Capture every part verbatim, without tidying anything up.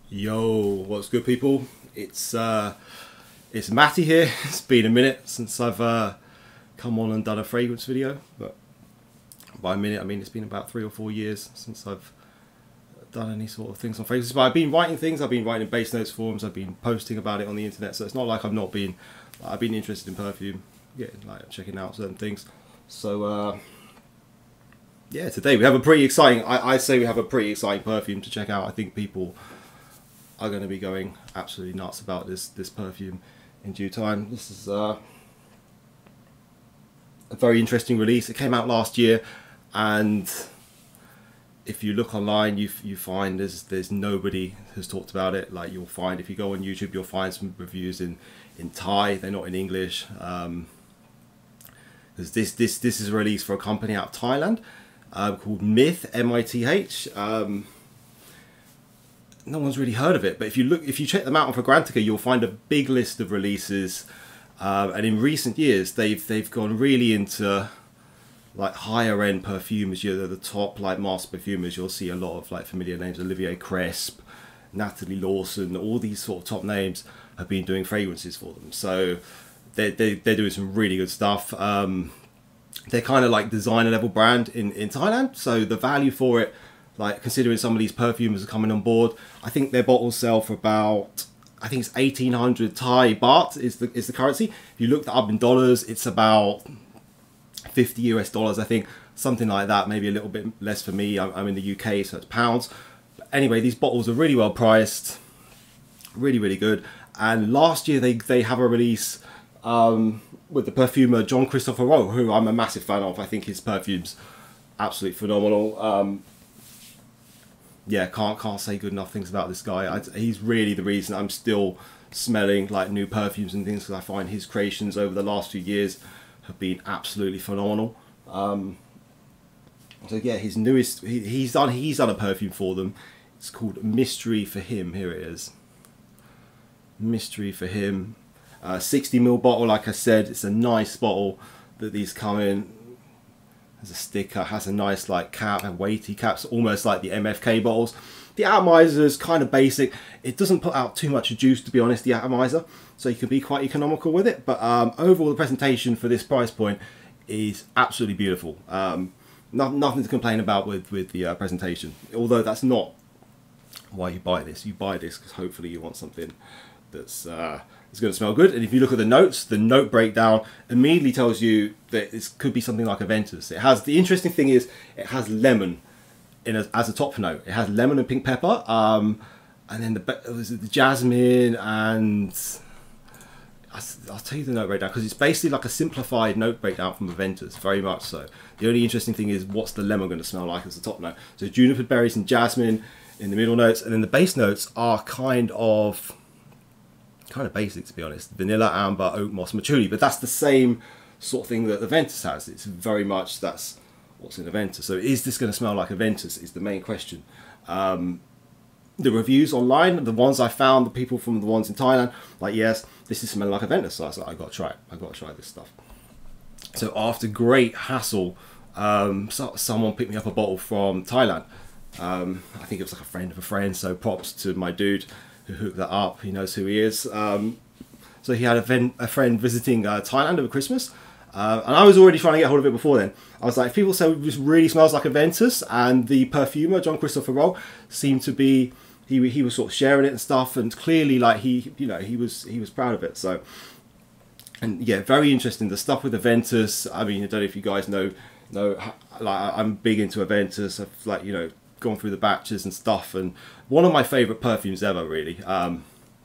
Yo, what's good, people? It's uh, it's Matty here. It's been a minute since I've uh, come on and done a fragrance video, but by a minute I mean it's been about three or four years since I've done any sort of things on fragrances. But I've been writing things. I've been writing base notes forums. I've been posting about it on the internet. So it's not like I've not been. I've been interested in perfume, yeah, like checking out certain things. So uh, yeah, today we have a pretty exciting. I I say we have a pretty exciting perfume to check out. I think people are going to be going absolutely nuts about this this perfume in due time. This is uh, a very interesting release. It came out last year, and if you look online, you you find there's there's nobody who's talked about it. Like, you'll find, if you go on YouTube, you'll find some reviews in in Thai. They're not in English. Um, because this this this is a release for a company out of Thailand uh, called Myth, M I T H. Um, no one's really heard of it, but if you look, if you check them out on Fragrantica, you'll find a big list of releases. Uh, and in recent years, they've they've gone really into like higher end perfumers. You know, the top like master perfumers. You'll see a lot of like familiar names: Olivier Cresp, Natalie Lawson. All these sort of top names have been doing fragrances for them. So they they they're doing some really good stuff. Um, they're kind of like designer level brand in in Thailand. So the value for it, like considering some of these perfumers are coming on board, I think their bottles sell for about, I think it's eighteen hundred Thai baht is the is the currency. If you look that up in dollars, it's about fifty U S dollars, I think, something like that. Maybe a little bit less for me. I'm, I'm in the U K, so it's pounds. But anyway, these bottles are really well priced, really really good. And last year they they have a release um, with the perfumer Jean Christophe Roux, who I'm a massive fan of. I think his perfume's absolutely phenomenal. Um, Yeah, can't can't say good enough things about this guy. I, he's really the reason I'm still smelling like new perfumes and things, because I find his creations over the last few years have been absolutely phenomenal. Um, so yeah, his newest, he, he's done he's done a perfume for them. It's called Mystery for Him. Here it is. Mystery for Him. Uh, sixty mil bottle, like I said. It's a nice bottle that these come in. Has a sticker, has a nice like cap, and weighty caps, almost like the M F K bottles. The atomizer is kind of basic. It doesn't put out too much juice, to be honest, the atomizer, so you can be quite economical with it. But um, overall, the presentation for this price point is absolutely beautiful. Um, no, nothing to complain about with with the uh, presentation. Although that's not why you buy this. You buy this because hopefully you want something that's uh, it's going to smell good. And if you look at the notes, the note breakdown immediately tells you that this could be something like a Ventus. It has, the interesting thing is, it has lemon in a, as a top note. It has lemon and pink pepper, um, and then the, was it the jasmine, and I'll, I'll tell you the note breakdown because it's basically like a simplified note breakdown from a Ventus, very much so. The only interesting thing is, what's the lemon going to smell like as a top note? So juniper berries and jasmine in the middle notes, and then the base notes are kind of kind of basic, to be honest. Vanilla, amber, oak moss, patchouli, but that's the same sort of thing that the Ventus has. It's very much, that's what's in a Ventus. So is this going to smell like a Ventus is the main question. Um, the reviews online, the ones I found, the people from the ones in Thailand, like, yes, this is smelling like a Ventus. So I was like, I got to try it. I got to try this stuff. So after great hassle, um, so, someone picked me up a bottle from Thailand. Um, I think it was like a friend of a friend, so props to my dude who hooked that up. He knows who he is. Um, so he had a, a friend visiting uh, Thailand over Christmas, uh, and I was already trying to get hold of it before then. I was like, if people say this really smells like a Ventus, and the perfumer Jean Christophe Roux seemed to be, he he was sort of sharing it and stuff, and clearly like he, you know, he was he was proud of it. So, and yeah, very interesting. The stuff with the Ventus. I mean, I don't know if you guys know know like I'm big into a Ventus. I've like you know. gone through the batches and stuff, and one of my favorite perfumes ever, really. um,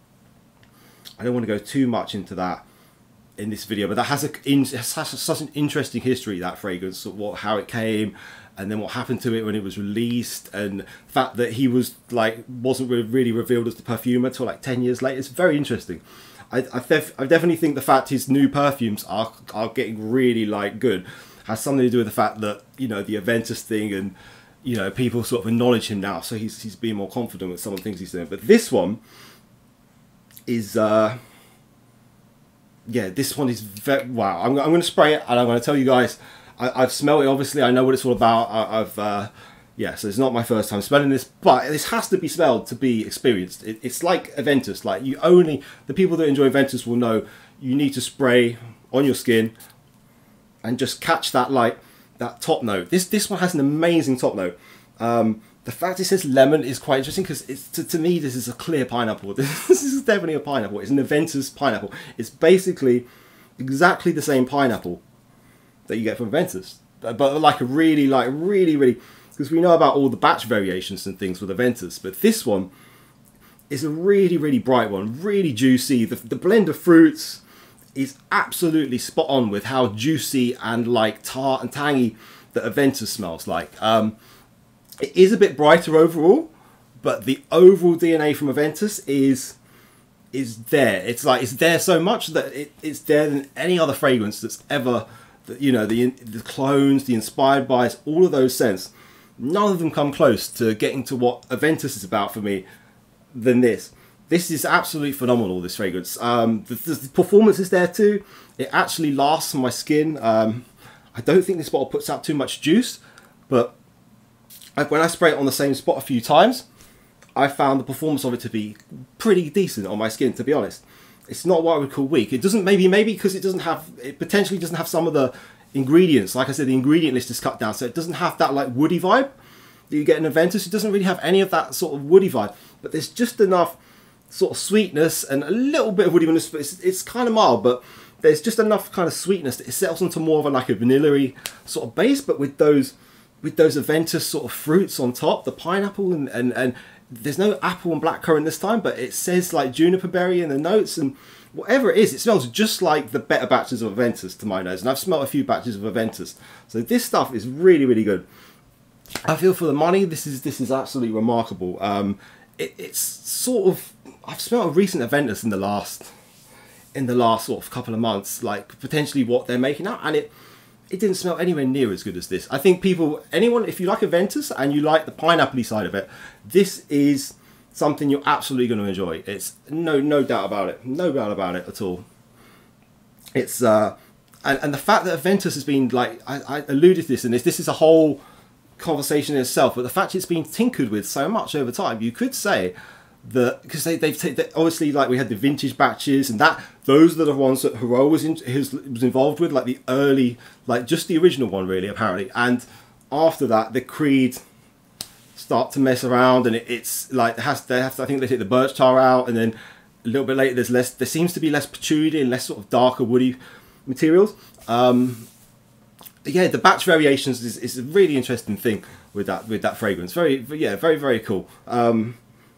I don't want to go too much into that in this video, but that has a in, has such an interesting history, that fragrance, what how it came, and then what happened to it when it was released, and the fact that he was like wasn't really revealed as the perfumer till like ten years later. It's very interesting. I, I, def I definitely think the fact his new perfumes are are getting really like good has something to do with the fact that, you know, the Aventus thing, and you know, people sort of acknowledge him now, so he's he's being more confident with some of the things he's doing. But this one is, uh, yeah, this one is very, wow. I'm I'm going to spray it, and I'm going to tell you guys. I, I've smelled it. Obviously, I know what it's all about. I, I've, uh, yeah, so it's not my first time smelling this, but this has to be smelled to be experienced. It, it's like Aventus. Like you only, the people that enjoy Aventus will know you need to spray on your skin and just catch that like that top note. This this one has an amazing top note. Um, the fact it says lemon is quite interesting because it's to, to me this is a clear pineapple. This is definitely a pineapple. It's an Aventus pineapple. It's basically exactly the same pineapple that you get from Aventus, but, but like a really like really really. Because we know about all the batch variations and things with Aventus, but this one is a really, really bright one, really juicy. The, the blend of fruits is absolutely spot on with how juicy and like tart and tangy that Aventus smells like. Um, it is a bit brighter overall, but the overall D N A from Aventus is is there. It's like it's there so much that it, it's there than any other fragrance that's ever, you know, the the clones, the inspired bys, all of those scents. None of them come close to getting to what Aventus is about for me than this. This is absolutely phenomenal, this fragrance. Um, the, the performance is there too. It actually lasts on my skin. Um, I don't think this bottle puts out too much juice, but I, when I spray it on the same spot a few times, I found the performance of it to be pretty decent on my skin, to be honest. It's not what I would call weak. It doesn't, maybe maybe because it doesn't have, it potentially doesn't have some of the ingredients. Like I said, the ingredient list is cut down, so it doesn't have that like woody vibe that you get in Aventus. It doesn't really have any of that sort of woody vibe, but there's just enough sort of sweetness and a little bit of woodiness, but it's, it's kind of mild, but there's just enough kind of sweetness that it settles into more of a like a vanilla-y sort of base, but with those with those Aventus sort of fruits on top, the pineapple and, and, and there's no apple and blackcurrant this time, but it says like juniper berry in the notes, and whatever it is, it smells just like the better batches of Aventus to my nose, and I've smelled a few batches of Aventus, so this stuff is really, really good. I feel for the money, this is this is absolutely remarkable. Um, it, it's sort of, I've smelled a recent Aventus in the last in the last sort of couple of months, like potentially what they're making out, and it it didn't smell anywhere near as good as this. I think people, anyone, if you like Aventus and you like the pineapple-y side of it, this is something you're absolutely going to enjoy. It's no no doubt about it, no doubt about it at all. It's uh, and and the fact that Aventus has been like I, I alluded to this, and this this is a whole conversation in itself, but the fact it's been tinkered with so much over time, you could say that because they they've they, obviously like we had the vintage batches, and that those are the ones that Hero was in, his, was involved with, like the early, like just the original one really apparently, and after that the Creed start to mess around, and it, it's like it has they have to, I think they take the birch tar out, and then a little bit later there's less, there seems to be less patchouli and less sort of darker woody materials. Um, yeah, the batch variations is, is a really interesting thing with that with that fragrance. Very yeah, very very cool. Um,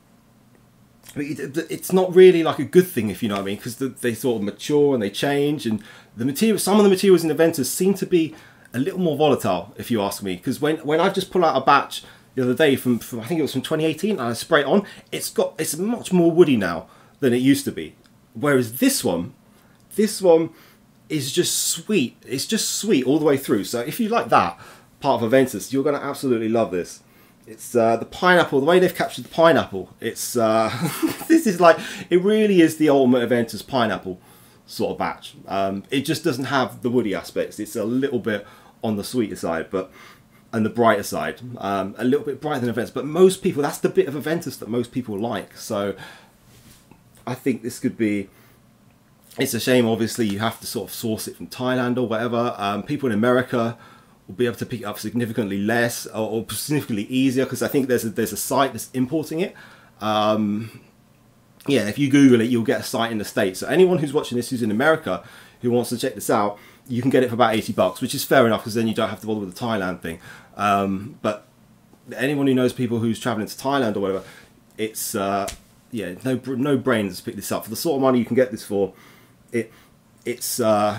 but it's not really like a good thing, if you know what I mean, because they sort of mature and they change, and the material, some of the materials in Aventus seem to be a little more volatile, if you ask me. Because when when I've just pulled out a batch the other day from, from I think it was from twenty eighteen, and I spray it on, it's got it's much more woody now than it used to be. Whereas this one, this one is just sweet. It's just sweet all the way through. So if you like that part of Aventus, you're going to absolutely love this. It's uh, the pineapple, the way they've captured the pineapple. It's uh, this is like, it really is the ultimate Aventus pineapple sort of batch. Um, it just doesn't have the woody aspects. It's a little bit on the sweeter side, but and the brighter side, um, a little bit brighter than Aventus. But most people, that's the bit of Aventus that most people like. So I think this could be. It's a shame, obviously, you have to sort of source it from Thailand or whatever. Um, people in America will be able to pick it up significantly less or, or significantly easier, because I think there's a, there's a site that's importing it. Um, yeah, if you Google it, you'll get a site in the States. So anyone who's watching this who's in America who wants to check this out, you can get it for about eighty bucks, which is fair enough, because then you don't have to bother with the Thailand thing. Um, but anyone who knows people who's traveling to Thailand or whatever, it's uh, yeah, no no brains to pick this up for the sort of money you can get this for. It it's uh,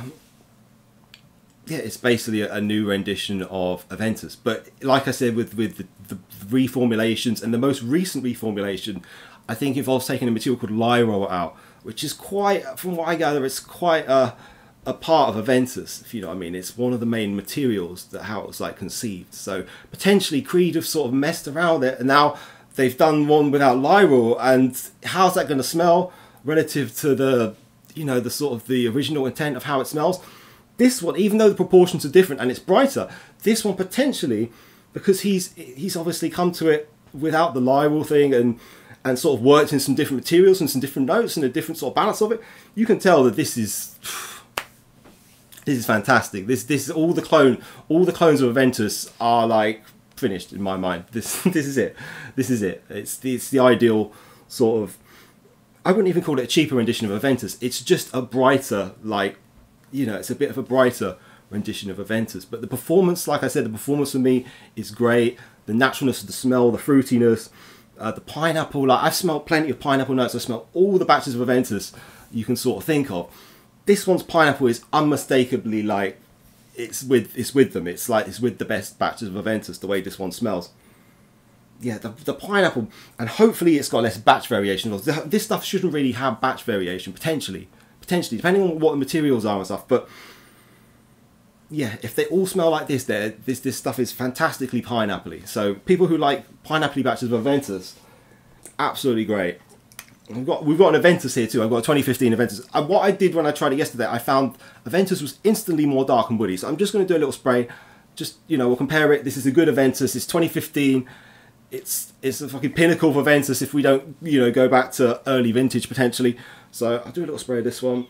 yeah, it's basically a, a new rendition of Aventus. But like I said, with with the, the reformulations, and the most recent reformulation, I think involves taking a material called Lyro out, which is quite, from what I gather, it's quite a a part of Aventus, if you know what I mean. It's one of the main materials that how it was like conceived. So potentially Creed have sort of messed around it, and now they've done one without Lyro, and how's that going to smell relative to the, you know, the sort of the original intent of how it smells? This one, even though the proportions are different and it's brighter, this one potentially because he's he's obviously come to it without the Lyell thing and and sort of worked in some different materials and some different notes and a different sort of balance of it. You can tell that this is this is fantastic. This this is all the clone all the clones of Aventus are like finished in my mind. This this is it. This is it. It's it's the ideal sort of. I wouldn't even call it a cheaper rendition of Aventus. It's just a brighter, like, you know, it's a bit of a brighter rendition of Aventus. But the performance, like I said, the performance for me is great. The naturalness of the smell, the fruitiness, uh, the pineapple. Like, I've smelled plenty of pineapple notes. I've smelled all the batches of Aventus you can sort of think of. This one's pineapple is unmistakably like, it's with it's with them. It's like it's with the best batches of Aventus, the way this one smells. Yeah, the, the pineapple, and hopefully it's got less batch variation. This stuff shouldn't really have batch variation, potentially. Potentially, depending on what the materials are and stuff. But yeah, if they all smell like this, there, this this stuff is fantastically pineapple-y. So people who like pineapple-y batches of Aventus, absolutely great. We've got we've got an Aventus here too. I've got a twenty fifteen Aventus. And what I did when I tried it yesterday, I found Aventus was instantly more dark and woody. So I'm just going to do a little spray. Just, you know, we'll compare it. This is a good Aventus. It's twenty fifteen. It's it's a fucking pinnacle of Aventus if we don't, you know, go back to early vintage potentially. So I'll do a little spray of this one.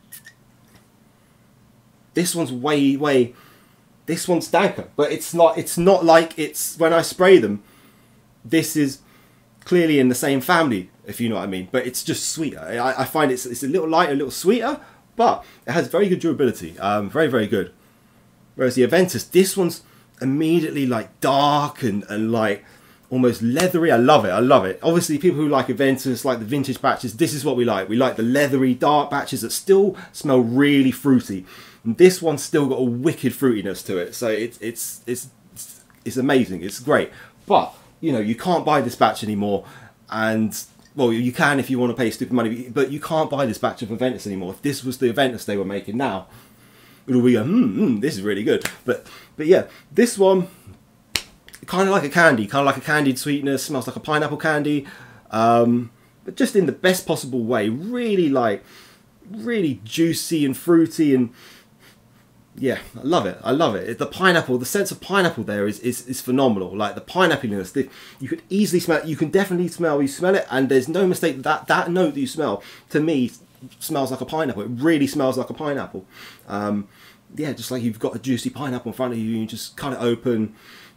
This one's way, way, this one's danker, but it's not, it's not like it's, when I spray them, this is clearly in the same family, if you know what I mean, but it's just sweeter. I, I find it's, it's a little lighter, a little sweeter, but it has very good durability, um, very, very good. Whereas the Aventus, this one's immediately like dark and, and like, almost leathery. I love it. I love it. Obviously, people who like Aventus, like the vintage batches, this is what we like. We like the leathery, dark batches that still smell really fruity. And this one's still got a wicked fruitiness to it. So it's it's it's it's amazing. It's great. But you know, you can't buy this batch anymore. And well, you can if you want to pay stupid money, but you can't buy this batch of Aventus anymore. If this was the Aventus they were making now, it would be a hmm, mm, this is really good. But but yeah, this one. Kind of like a candy, kind of like a candied sweetness, smells like a pineapple candy, um, but just in the best possible way. Really like, really juicy and fruity, and yeah, I love it. I love it. The pineapple, the sense of pineapple there is is, is phenomenal. Like the pineappleness, the, you could easily smell. You can definitely smell. You smell it, and there's no mistake that that note that you smell to me smells like a pineapple. It really smells like a pineapple. Um, yeah, just like you've got a juicy pineapple in front of you, you just cut it open.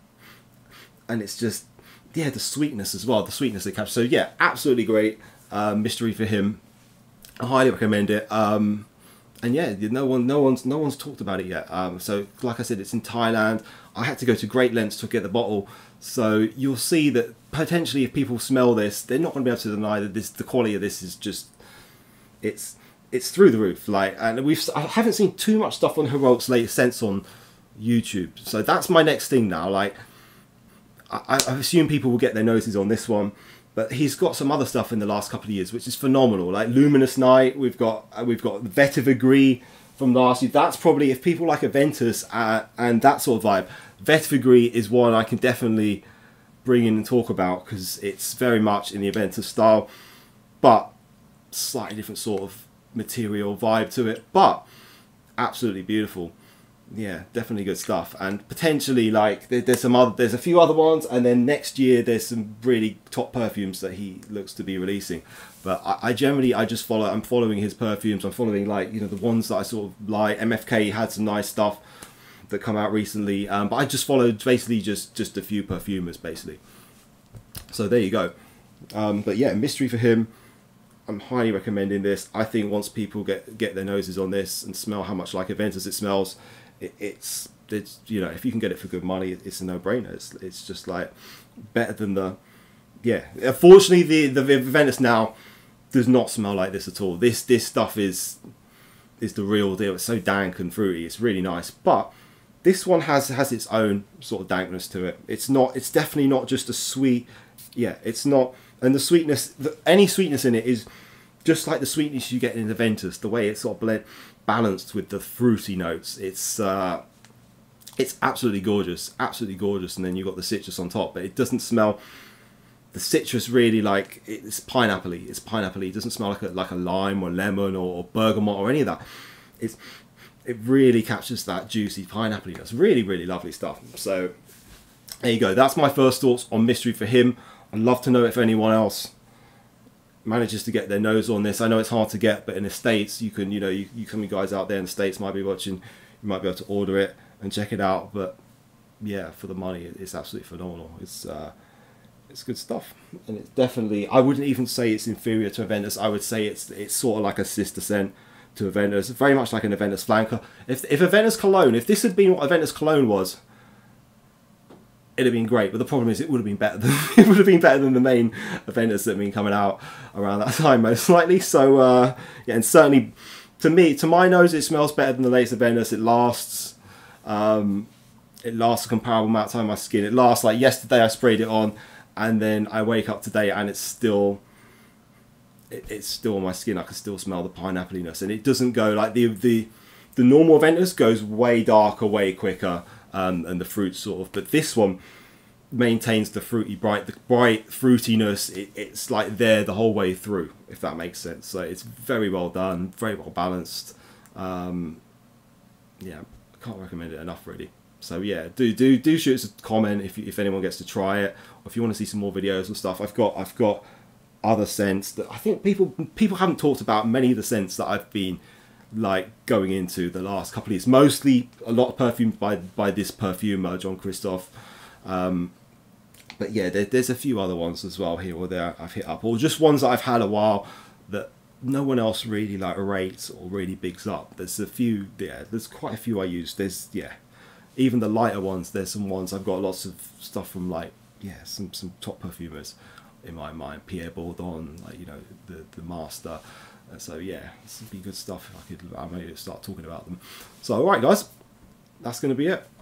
And it's just, yeah, the sweetness as well, the sweetness it captures. So yeah, absolutely great. Um, mystery for him. I highly recommend it. Um, and yeah, no one, no one's, no one's talked about it yet. Um, so like I said, it's in Thailand. I had to go to great lengths to get the bottle. So you'll see that potentially, if people smell this, they're not going to be able to deny that this, the quality of this is just, it's, it's through the roof. Like, and we've, I haven't seen too much stuff on Heroic's latest scents on YouTube. So that's my next thing now. Like. I, I assume people will get their noses on this one, but he's got some other stuff in the last couple of years which is phenomenal, like Luminous Night. We've got uh, we've got Vetiver Gris from last year. That's probably, if people like Aventus uh, and that sort of vibe, Vetiver Gris is one I can definitely bring in and talk about because it's very much in the Aventus style, but slightly different sort of material vibe to it, but absolutely beautiful. Yeah, definitely good stuff, and potentially like there, there's some other, there's a few other ones, and then next year there's some really top perfumes that he looks to be releasing. But I, I generally I just follow, I'm following his perfumes. I'm following like, you know, the ones that I sort of like. M F K had some nice stuff that come out recently, um, but I just followed basically just just a few perfumers basically. So there you go. Um, but yeah, mystery for him. I'm highly recommending this. I think once people get get their noses on this and smell how much like Aventus it smells. It's, it's, you know, if you can get it for good money, it's a no-brainer. It's, it's just like better than the, yeah. Unfortunately, the the Aventus now does not smell like this at all. This this stuff is is the real deal. It's so dank and fruity. It's really nice. But this one has has its own sort of dankness to it. It's not. It's definitely not just a sweet. Yeah, it's not. And the sweetness, the, any sweetness in it is just like the sweetness you get in the Aventus. The way it's sort of blend. Balanced with the fruity notes, it's uh, it's absolutely gorgeous, absolutely gorgeous. And then you've got the citrus on top, but it doesn't smell. The citrus really like it's pineapple-y. It's pineapple-y. It doesn't smell like a like a lime or lemon or, or bergamot or any of that. It's it really captures that juicy pineapple-y. It's really really lovely stuff. So there you go. That's my first thoughts on Mystery for him. I'd love to know if anyone else manages to get their nose on this. I know it's hard to get, but in the States, you can, you know, you, you come guys out there in the States might be watching, you might be able to order it and check it out. But yeah, for the money, it's absolutely phenomenal. It's uh, it's good stuff, and it's definitely, I wouldn't even say it's inferior to Aventus. I would say it's it's sort of like a sister scent to Aventus, very much like an Aventus flanker. If if Aventus Cologne, if this had been what Aventus Cologne was, it'd have been great. But the problem is, it would have been better than it would have been better than the main Aventus that had been coming out around that time, most likely. So uh, yeah, and certainly to me, to my nose, it smells better than the latest Aventus. It lasts. Um, it lasts a comparable amount of time on my skin. It lasts, like yesterday I sprayed it on, and then I wake up today and it's still it, it's still on my skin. I can still smell the pineappliness, and it doesn't go like the the the normal Aventus goes way darker, way quicker, um, and the fruit sort of. But this one maintains the fruity, bright, the bright fruitiness. It, it's like there the whole way through, if that makes sense. So it's very well done, very well balanced. Um, yeah, I can't recommend it enough, really. So yeah, do do do shoot us a comment if you, if anyone gets to try it, or if you want to see some more videos and stuff. I've got I've got other scents that I think people people haven't talked about. Many of the scents that I've been like going into the last couple of years, mostly a lot of perfume by by this perfumer Jean Christophe. Um, but yeah, there, there's a few other ones as well here or there I've hit up, or just ones that I've had a while that no one else really like rates or really bigs up. There's a few, yeah, there's quite a few I use. There's yeah. Even the lighter ones, there's some ones I've got lots of stuff from, like, yeah, some some top perfumers in my mind. Pierre Bourdon, like, you know, the the master. Uh, so yeah, this would be good stuff if I could I may start talking about them. So alright guys, that's gonna be it.